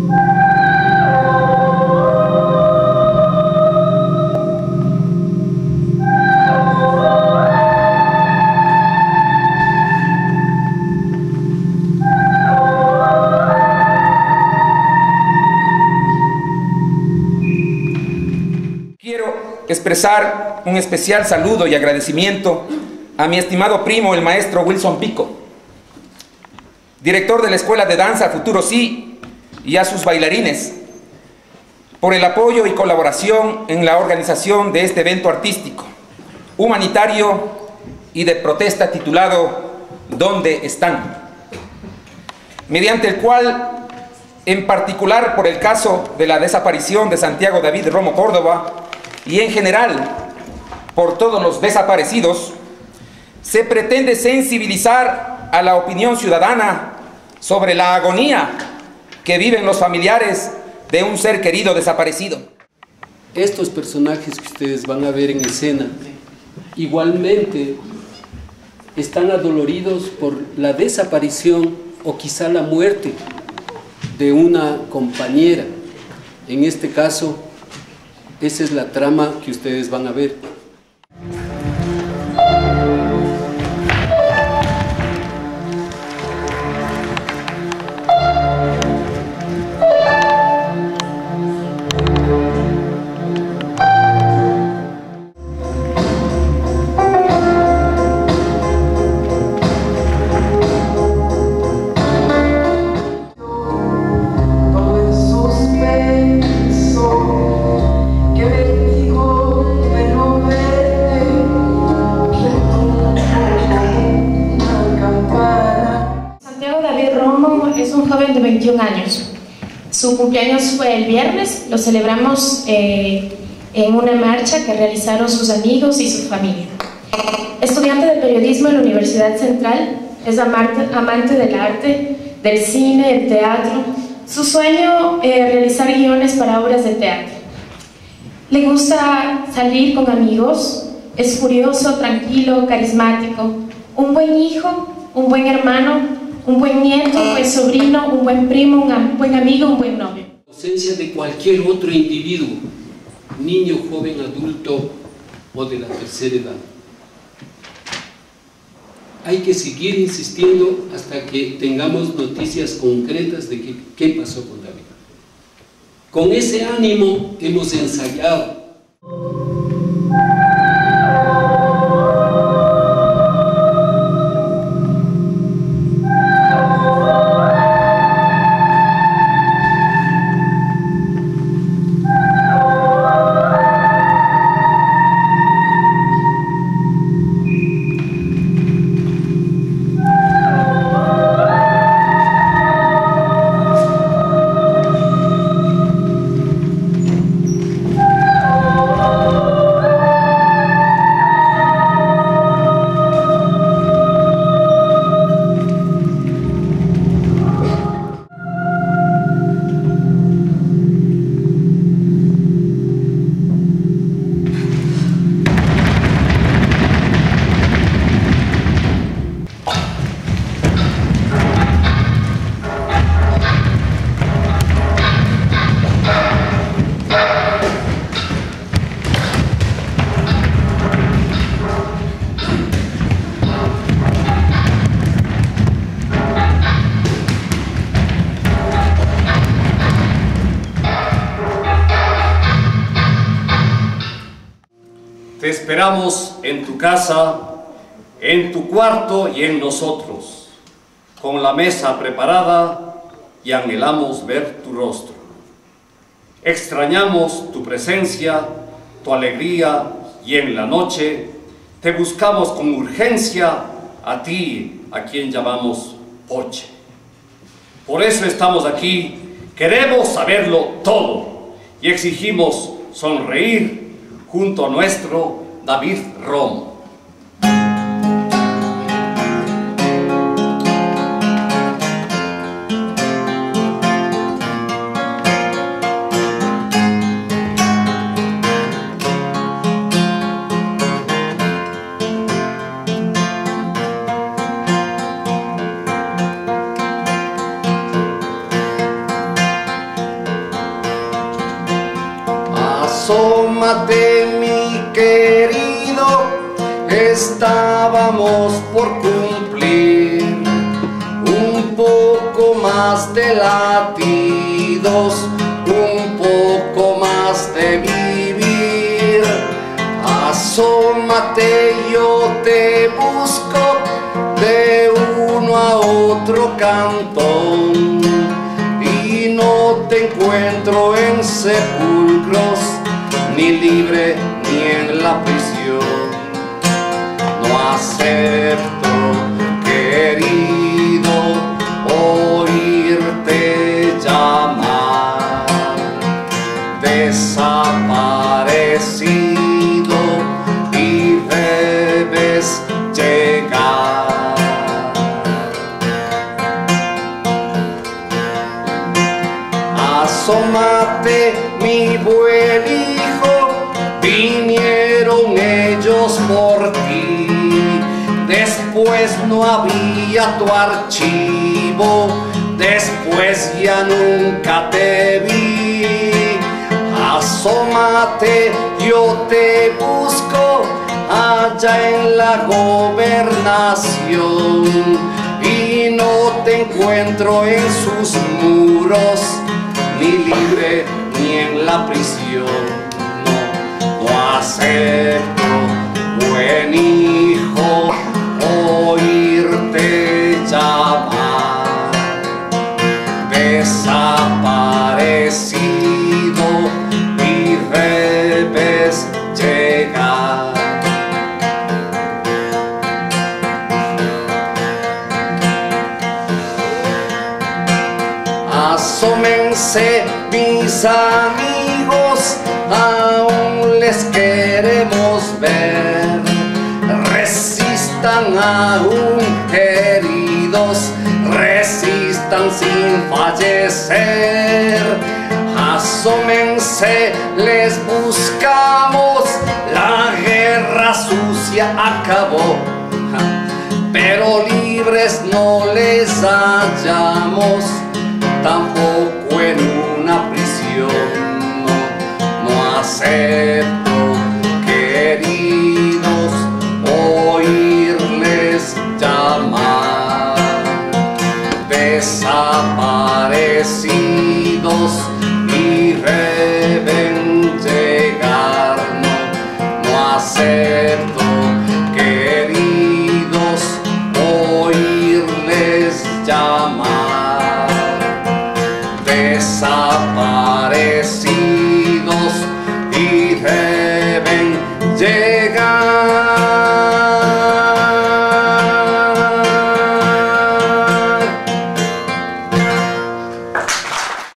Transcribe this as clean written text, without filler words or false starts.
Expresar un especial saludo y agradecimiento a mi estimado primo, el maestro Wilson Pico, director de la Escuela de Danza Futuro Sí, y a sus bailarines, por el apoyo y colaboración en la organización de este evento artístico, humanitario y de protesta titulado ¿Dónde están?, mediante el cual, en particular por el caso de la desaparición de Santiago David Romo Córdoba, y en general por todos los desaparecidos, se pretende sensibilizar a la opinión ciudadana sobre la agonía que viven los familiares de un ser querido desaparecido. Estos personajes que ustedes van a ver en escena igualmente están adoloridos por la desaparición o quizá la muerte de una compañera. En este caso, esa es la trama que ustedes van a ver. De 21 años. Su cumpleaños fue el viernes, lo celebramos en una marcha que realizaron sus amigos y su familia. Estudiante de periodismo en la Universidad Central, es amante del arte, del cine, del teatro. Su sueño es realizar guiones para obras de teatro. Le gusta salir con amigos, es curioso, tranquilo, carismático, un buen hijo, un buen hermano, un buen nieto, un buen sobrino, un buen primo, un buen amigo, un buen novio. La ausencia de cualquier otro individuo, niño, joven, adulto o de la tercera edad. Hay que seguir insistiendo hasta que tengamos noticias concretas de qué pasó con David. Con ese ánimo hemos ensayado. Te esperamos en tu casa, en tu cuarto y en nosotros, con la mesa preparada y anhelamos ver tu rostro. Extrañamos tu presencia, tu alegría y en la noche te buscamos con urgencia a ti, a quien llamamos Poche. Por eso estamos aquí, queremos saberlo todo y exigimos sonreír junto a nuestro David Romo. Asómate, mi querido, estábamos por cumplir un poco más de latidos, un poco más de vivir. Asómate, yo te busco de uno a otro cantón y no te encuentro en sepulcros, ni libre ni en la prisión. No acepto, querido, oírte llamar, desaparecido, y debes llegar. Asómate, mi buen hijo, vinieron ellos por ti. Después no había tu archivo, después ya nunca te vi. Asómate, yo te busco allá en la gobernación y no te encuentro en sus muros, ni libre ni en la prisión. No acepto, buen hijo, oírte llamar, desaparecido, y debes llegar. Asómense, mis amigos, aún les queremos ver. Resistan aún, queridos, resistan sin fallecer. Asómense, les buscamos, la guerra sucia acabó, pero libres no les hallamos, tampoco en una prisión. No acepto, queridos, oírles llamar, desaparecidos, y deben llegar. No acepto, queridos, oírles llamar, desaparecidos.